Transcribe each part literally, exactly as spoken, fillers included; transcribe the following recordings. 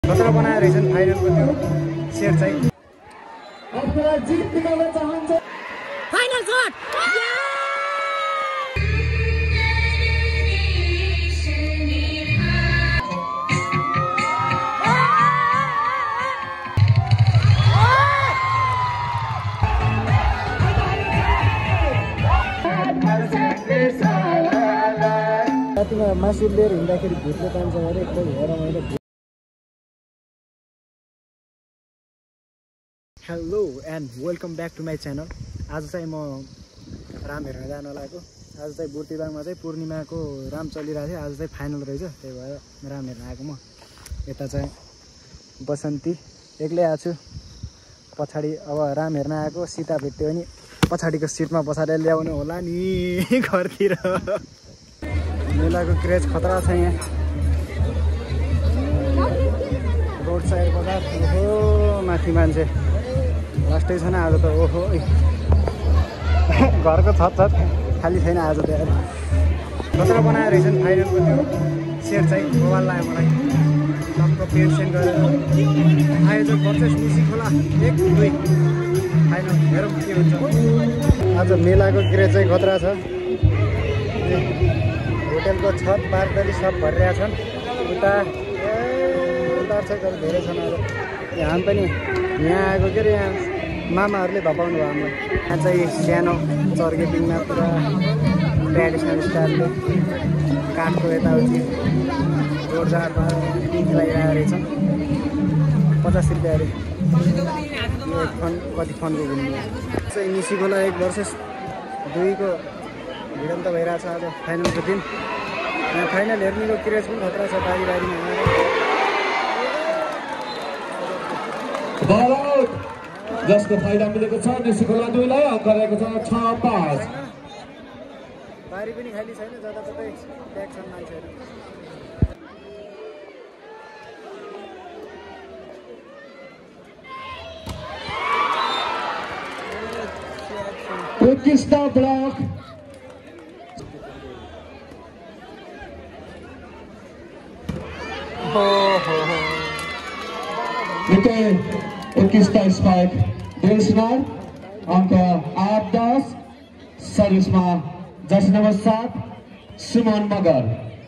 खतरा बनाएर रहेछन् फाइनलको त्यो सेट चाहिँ आफ्नोलाई जित निकाल्न चाहन्छ फाइनल शट रातिमा मासु लिएर हिँड्दाखेरि भुतले पान्छ अरे एकपल्ट हेर मैले। Hello and welcome back to my channel. आज चाहिँ म राम हेर्न जान लागेको। आज चाहिँ बुर्तिबाङमा चाहिँ पूर्णिमाको राम चलिरहेको थियो। आज चाहिँ फाइनल रहेछ, त्यही भएर राम हेर्न आएको म। यता चाहिँ बसन्ती एक्लै आएको छु। पछाडि अब राम हेर्न आएको सीता भेट्यो भने पछाडिको सिटमा बसालेर ल्याउनु होला नि घरतिर। मेलाको क्रेज खतरा छ यहाँ। रोड साइड बजार ओहो माथि मान्छे लास्टै छैन आज त। ओहो घरको छत छत खाली छैन आज त। खतरा बनाएर रहेछन् फाइनलको त्यो सेट चाहिँ मोबाइल लाग्यो मलाई। सबको पेड सेन्ड गरेर आयोजक पर्चेस मुसी खोला एक दुई फाइनल हेरौँ के हुन्छ। आज मेलाको क्रेज चाहिँ खतरा छ। होटेलको छत बारदली सब भरिरहेका छन्। उता दर्शकहरू धेरै छन्। आज यहाँ पनि यहाँ आएको के अरे यहाँ मामाहरूले धपाउनु भयो हामीलाई। यहाँ चाहिँ सानो चर्केटिङमा पुरा ट्रेडिसनल स्टाइलले काठको यताउति जोडजाड पिङ्की लगाइरहेको रहेछ। पचास रुपियाँ अरे यो एक फन कति फनको घुम्नु चाहिँ निसी खोला एक वर्सेस दुईको भिडन त भइरहेछ आज फाइनलको दिन। यहाँ फाइनल हेर्नेको क्रेज पनि खतरा छ बारी बारीमा बल जसको फाइदा मिलेको छ निसी खोला दुईलाई अङ्क रहेको छ छ पाँच। बारी पनि खाली छैन, जताततै ट्याग छन् मान्छेहरू। उत्कृष्ट ब्लक निकै उत्कृष्ट स्पाइक डेल्सनर अङ्क आठ दस। सर्भिसमा जर्सी नम्बर सात सुमन मगर।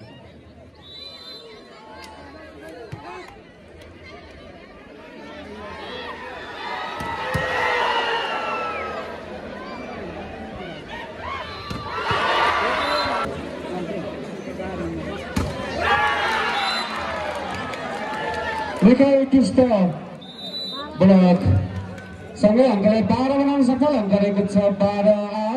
निकै उत्कृष्ट ब्लक सँगै अङ्कलाई बाह्र बनाउन सफल। अङ्क रहेको छ बाह्र आठ।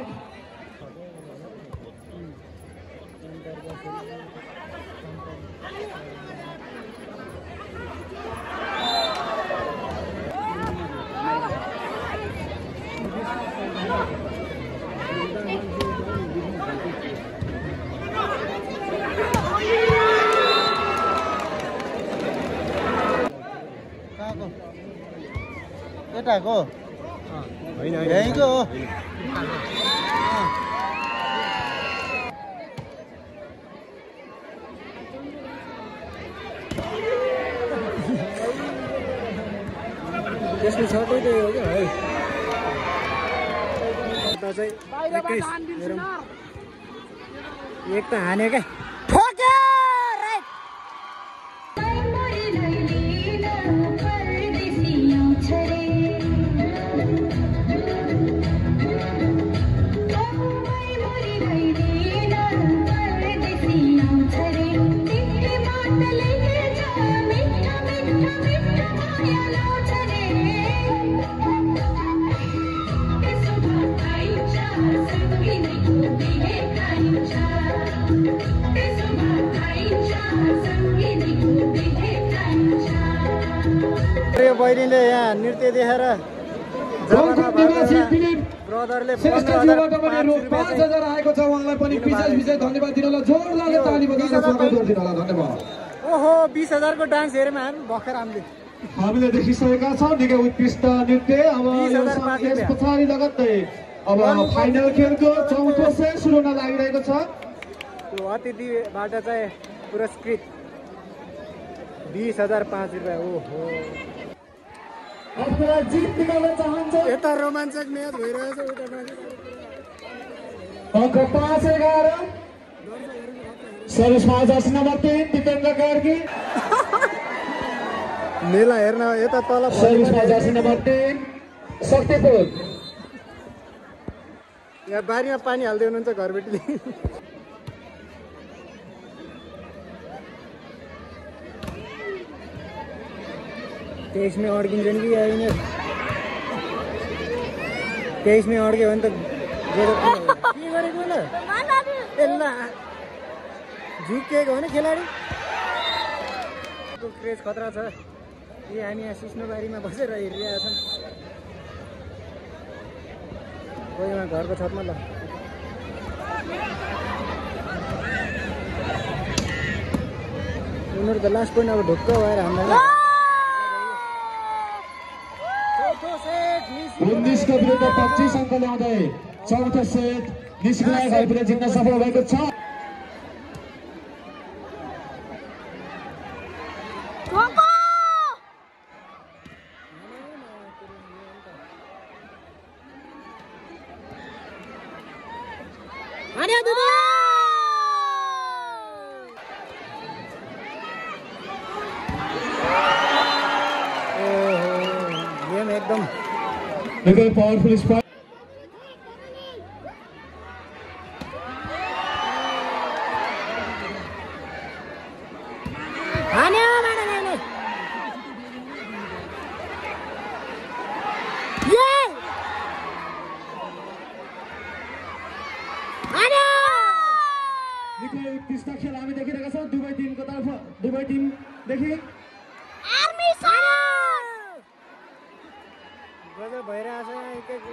केटाको होइन यहीँको हो। त्यसको छटै त्यही हो क्या है। चाहिँ एक त हाने क्या यो बहिनीले यहाँ नृत्य देखेर ब्रदरले पाँच हजार आएको छ। उहाँलाई पनि विशेष विशेष धन्यवाद दिन होला। जोरदारले ताली बजाएर स्वागत गरिदिनु होला। धन्यवाद। ओहो बिस हजारको डान्स हेरेमा हामी भर्खर हामीले हामीले देखिसकेका छौँ निकै उत्कृष्ट नृत्य। अब यस पछाडि लगत्तै अब फाइनल खेलको चौथो सेट सुरु हुन लागिरहेको छ। त्यो अतिथिबाट चाहिँ पुरस्कृत बीस हजार पाँच रुपियाँ। ओहो आफ्नोलाई जित निकाल्न चाहन्छ। यता रोमाञ्चक म्याच भइरहेछ उता अङ्क पाँच एघार सर्भिसमा जर्सी नम्बर तीन दिपेन्द्र कार्की। मेला हेर्न यता तल सर्भिसमा जर्सी नम्बर तीन शक्तिपुर। यहाँ बारीमा पानी हाल्दै हुनुहुन्छ घरबेटीले। तेइसमै अड्किन्छ नि कि आइन तेइसमै अड्क्यो भने त के गरेको ल यसलाई झुकेको भने खेलाडी क्रेज खतरा छ। यी हामी यहाँ सिस्नोबारीमा बसेर हेरिरहेका छौँ। कोहीमा घरको छतमा ल उनीहरू त लास्ट पोइन्ट अब ढुक्क भएर हामीलाई उन्नाइसको विरुद्ध पच्चिस अङ्क ल्याउँदै चौथो सेट निष्क्रिय भएपछि जित्न सफल भएको छ। गेम एकदम निकै पावरफुल स्पाइक। निकै उत्कृष्ट खेल हामी देखिरहेका छौँ दुवै टिमको तर्फ दुवै टिमदेखि। गजब भइरहेछ एक एक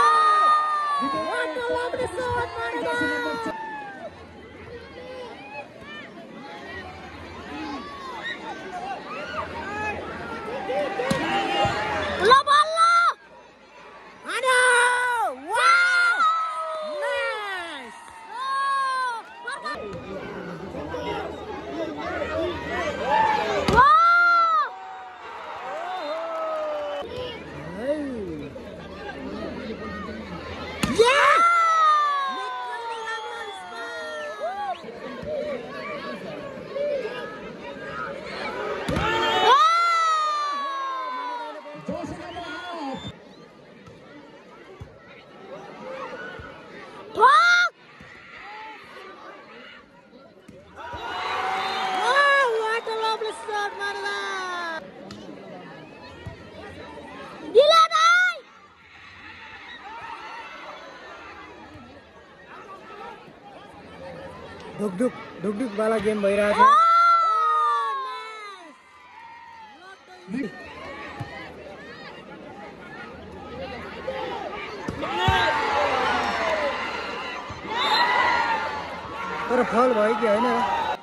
ढुकढुक ढुकढुक वाला गेम भइरहेछ। तर फल भयो कि होइन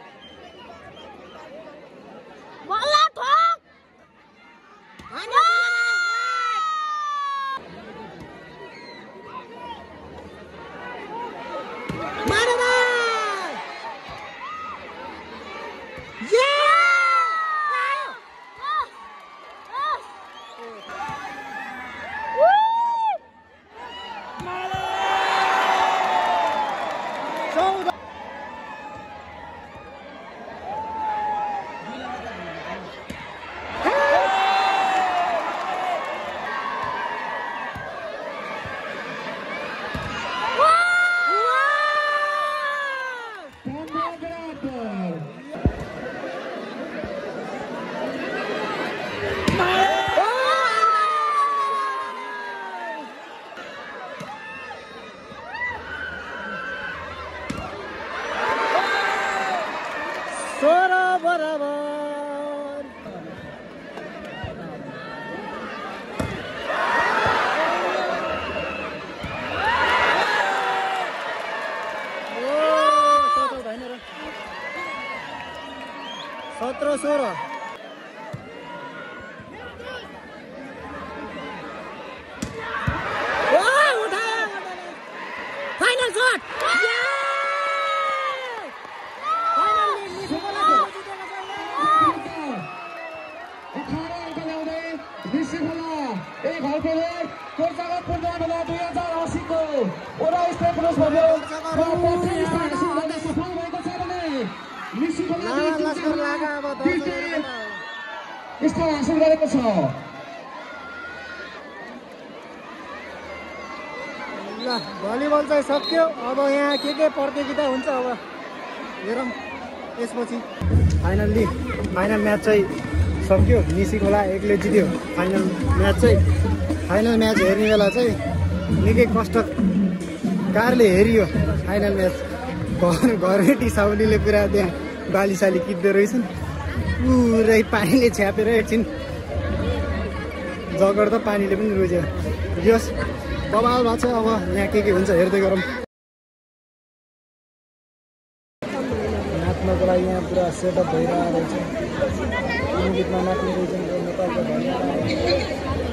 सोह्र बराबर। सत्र सोह्र फाइनल शॉट निसिखोला एक हल्केले कोर्चाको पूर्णमा दुई हजार असीको ओरा स्टेट पुलिस भयो र प्रथम स्थान हासिल गर्न सफल भएको छ भने निसिखोला लस्कर लागा अब दर्शकहरुको स्थान हासिल गरेको छ। ल भलिबल चाहिँ सक्यो। अब यहाँ के के प्रतियोगिता हुन्छ अब हेरौँ यसपछि। फाइनल्ली फाइनल म्याच चाहिँ सक्यो। निसिखोला एकले जित्यो फाइनल म्याच चाहिँ। फाइनल म्याच हेर्ने बेला चाहिँ निकै कष्टकारले हेरियो फाइनल म्याच। घर घरबेटी साउलीले पुरा त्यहाँ बालीसाली कित्दो रहेछन्। पुरै पानीले छ्यापेर एकछिन जगड त पानीले पनि रोज्यो। यस बबाल भएको छ। अब यहाँ के के हुन्छ हेर्दै गरौँ। नाच्नको लागि यहाँ पुरा सेटअप भइरहेको रहेछ। गीतमा नाच्ने रहेछन् नेपालको भएर।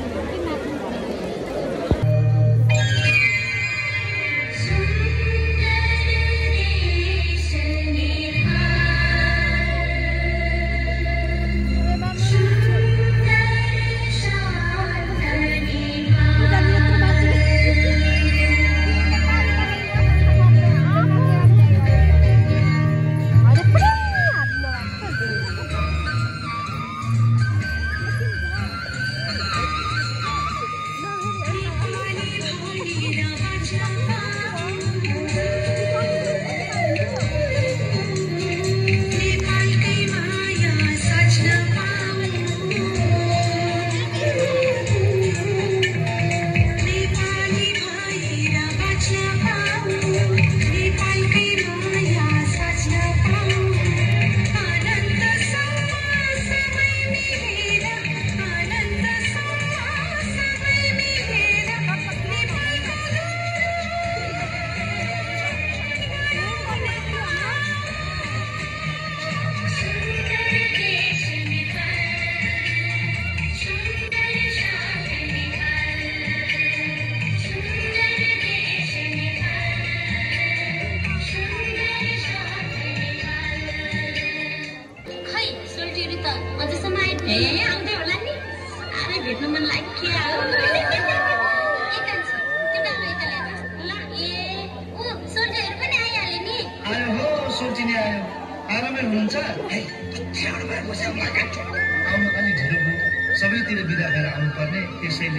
सबैतिर बिदा भएर आउनुपर्ने त्यसैले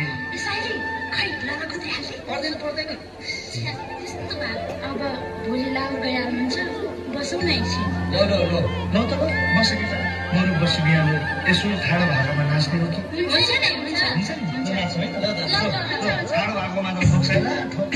पर्दैन पर्दैन अब भोलि लाउ गएर हुन्छ बसौँ न एकछिन। ल ल ल ल त बसेको छ मरु बसी बिहान यसो ठाडो भागोमा नाच्ने हो कि हुन्छ नि हुन्छ हुन्छ नि नाच्छ है ल ठाडो भागोमा त सक्छ हैन।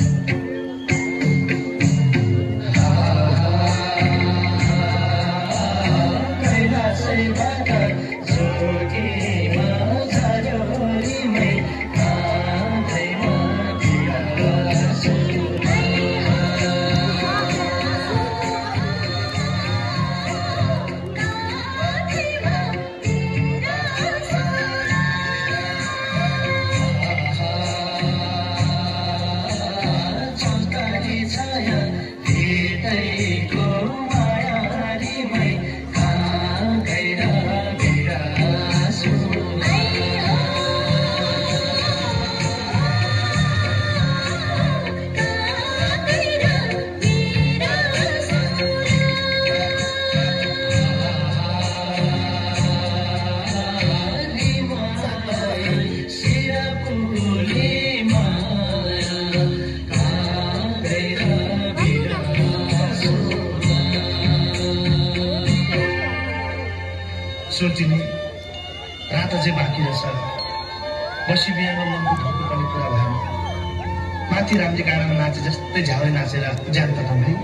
सोचिने रात चाहिँ बाँकी रहेछ। बसी बिहान मनको थप्नु पनि पुरा भएन। माथि रामजी गाडामा नाचे जस्तै झाउै नाचेर ज्यान तताउँ है।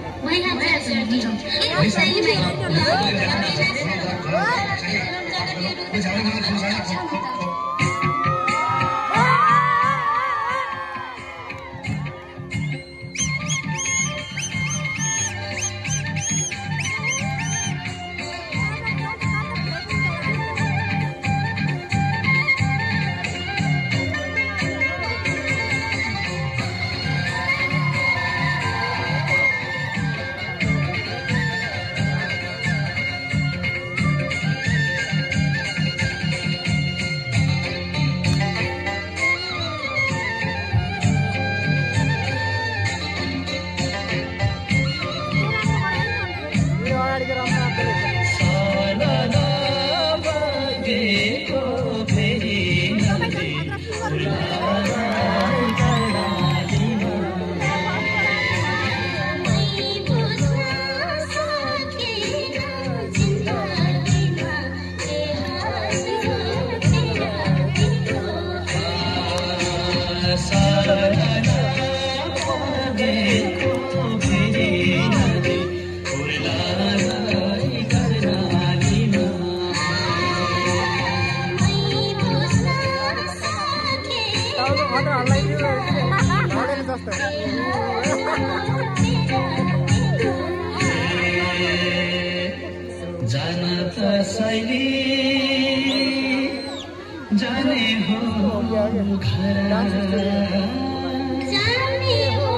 जाने हो घर जाने हो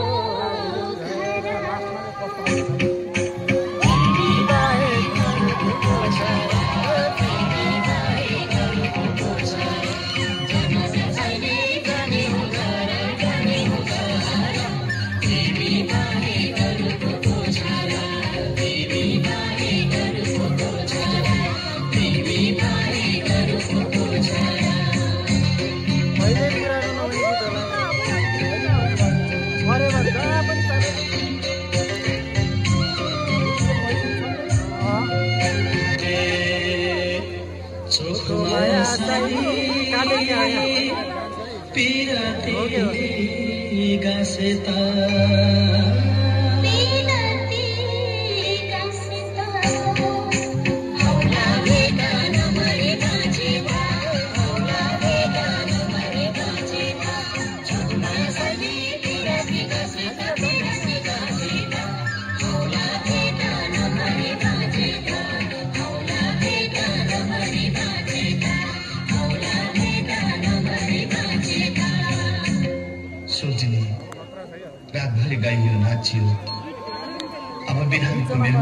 रातभरि गाइयो नाचियो अब बिरामीको मेरो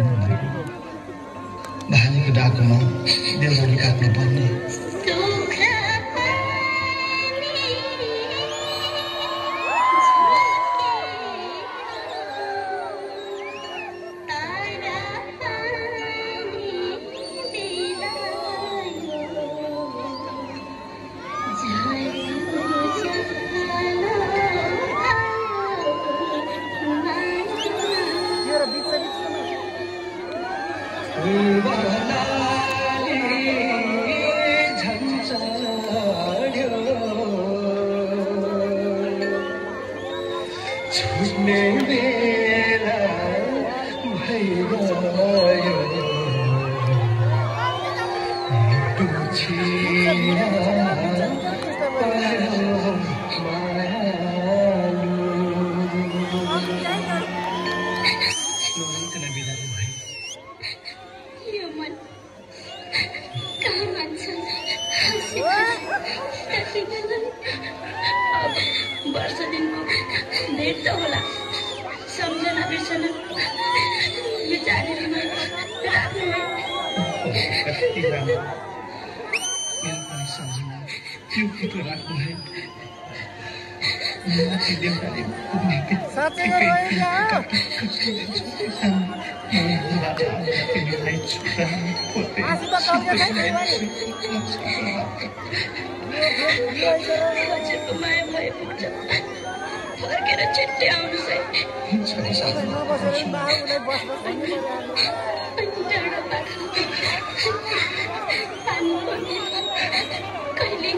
भानीको डाकोमा देउराली काट्नु पर्ने छुट्ने बेला भइगयो टुछिरा वर्ष दिनको भेट त होला सम्झना बिर्सना विचारहरूमा राख्नु सम्झना त्यो फोटो राख्नु है माथि देउताले पुग्ने बित्तिकै माया भए पुग्छ फर्केर छिट्टै आउनुहोस् है डाँडा बाख्रो पानी पर्ने कहिले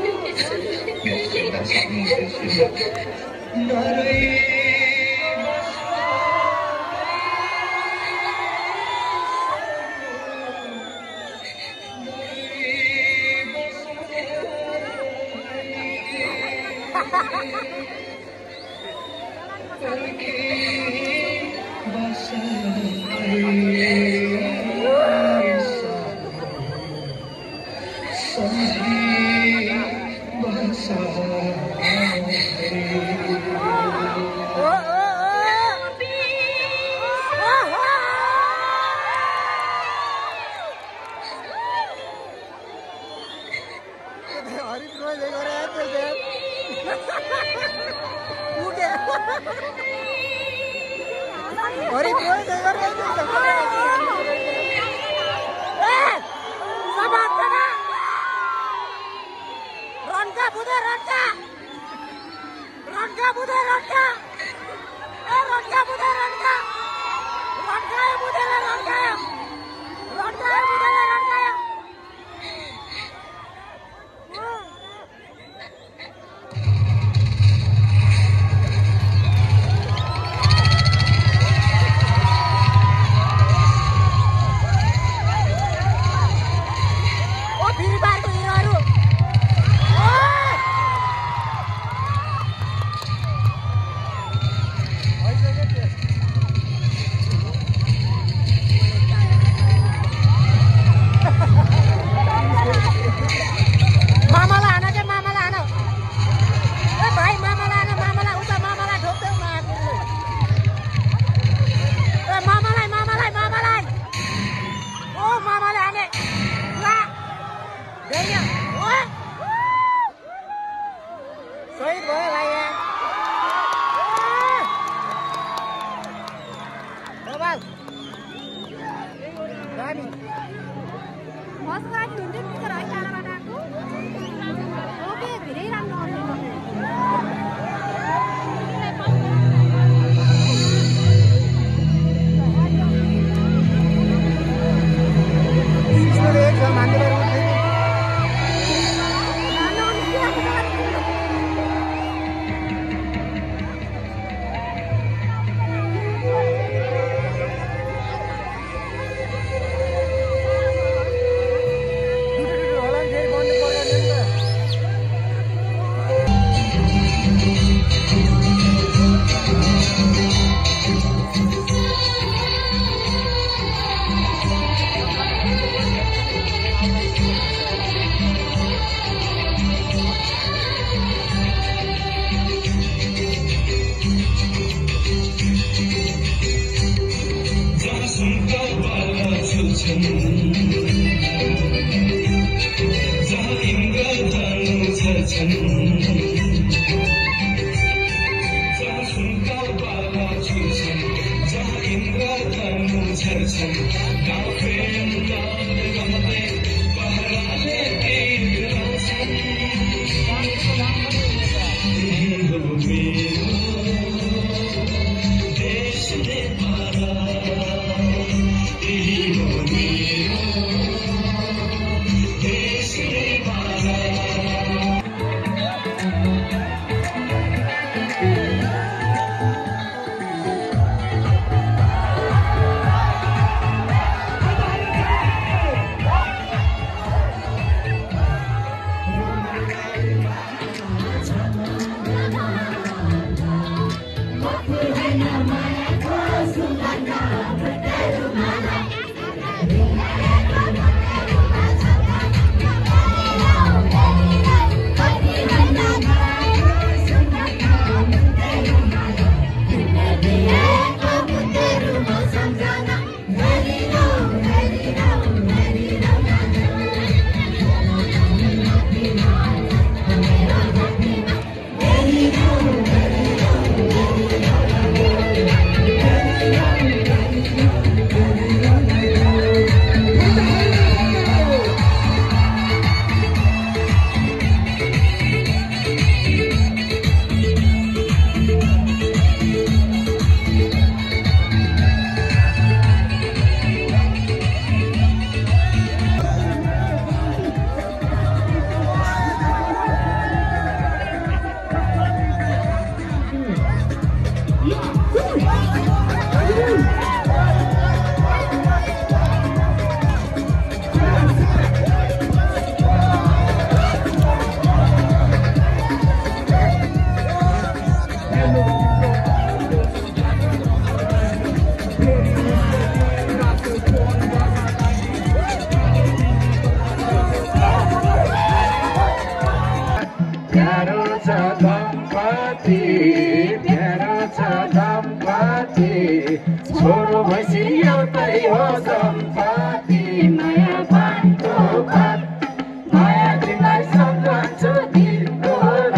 छोरो भैँसी एउटै हो सम्पत्ति माया पानको पात माया तिमीलाई सम्झन्छु दिनको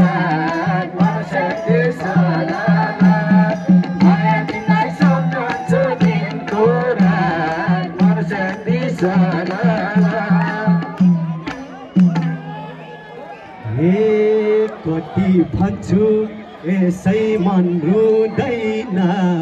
रात मनसाथै सलाला माया तिमीलाई सम्झन्छु दिनको रात मनसाथै सलाला हे कति भन्छु यसै मन रुँदैन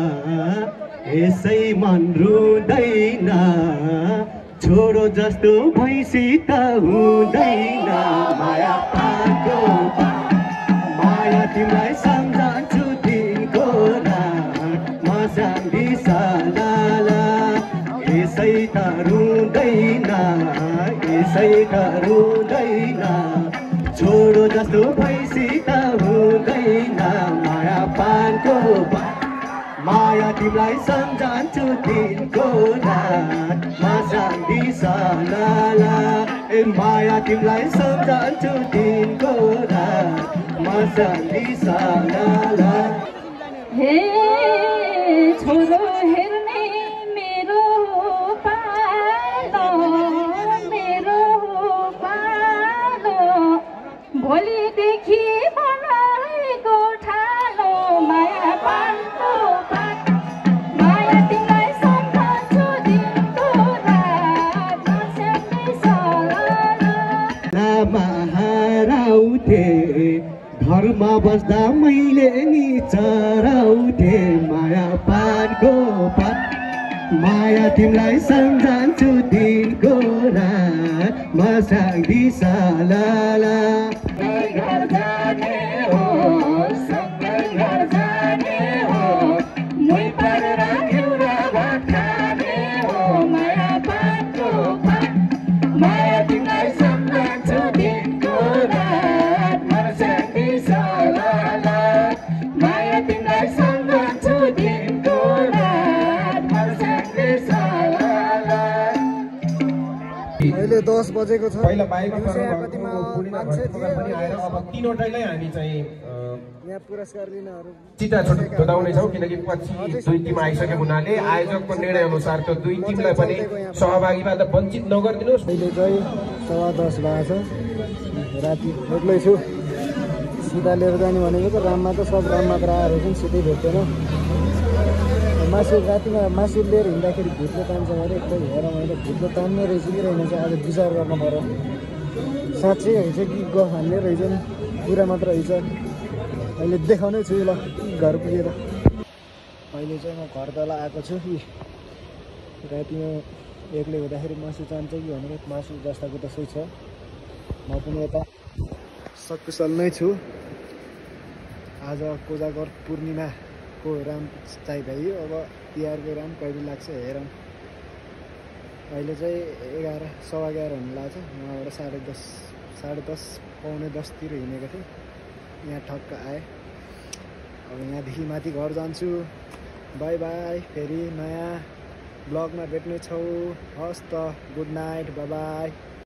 यसै मन रुँदैन छोरो जस्तो भैँसी त हुँदैन माया पाको माया तिमीलाई सम्झन्छु दिनको रात मसाङ्गी सलाला यसै त रुँदैन यसै त रुँदैन छोरो जस्तो भैँसी त हुँदैन माया पानको माया तिमीलाई सम्झन्छु दिनको रात मसाङ्गी सलाला ए माया तिमीलाई सम्झन्छु दिनको रात मसाङ्गी सलाला हे छोरो हेर्ने मेरो पालो मेरो पालो भोलिदेखि बनाएको ठालो माया पानको पात माया तिमीलाई सम्झन्छु दिनको रात मसाङ्गी सलाला लामा हराउँथे घरमा बस्दा मैले नि चराउँथे माया पानको पात माया तिमीलाई सम्झन्छु दिनको रात मसाङ्गी सलाला घर जाने हो सँगै घर जाने हो मै परेर एउटा भात खाने हो माया पानको पात माया तिमीलाई सम्झन्छु दिनको रात मसाङ्गी सलाला माया तिमीलाई सम्झन्छु दिनको रात मसाङ्गी सलाला अहिले दस बजेको छ पहिला बाइकमा पनि आएर अब तीनवटैलाई हामी चाहिँ यहाँ पुरस्कार लिनहरू चिता छोडाउनेछौँ किनकि पछि दुई टिम आइसकेको हुनाले आयोजकको निर्णय अनुसार त्यो दुई टिमलाई पनि सहभागीबाट वञ्चित नगरिदिनुहोस्। अहिले चाहिँ सवा दस भएको छ राति एक्लै छु सिधा लिएर जाने भनेको त राममा त सब राम मात्र आएर चाहिँ सिधै भेट्दैन मासु रातिमा मासु लिएर हिँड्दाखेरि भुतले तान्छ अरे खोइ हेर मैले भुतले तान्ने रहेछ कि रहेन चाहिँ आज विचार गर्नु पर्यो साँच्चै रहेछ कि गफ हान्ने रहेछ नि कुरा मात्र रहेछ अहिले देखाउनै छु ल घर पुगेर अहिले चाहिँ म घर तल आएको छु कि रातिमा एक्लै हुँदाखेरि मासु चाहन्छ कि भनेर मासु जस्ताको तसै छ म पनि यता सकुशल नै छु आज कोजागर पूर्णिमाको राम चाहिँ भयो अब तिहारको राम कहिले लाग्छ हेरौँ अहिले चाहिँ एघार सवा एघार हुनु लाग्छ उहाँबाट साढे दस साढे दस पाउने दसतिर हिँडेको थिएँ यहाँ ठक्क आएँ अब यहाँदेखि माथि घर जान्छु बाई बाई फेरि नयाँ ब्लगमा भेट्नेछौँ हस् त गुड नाइट बाई बाई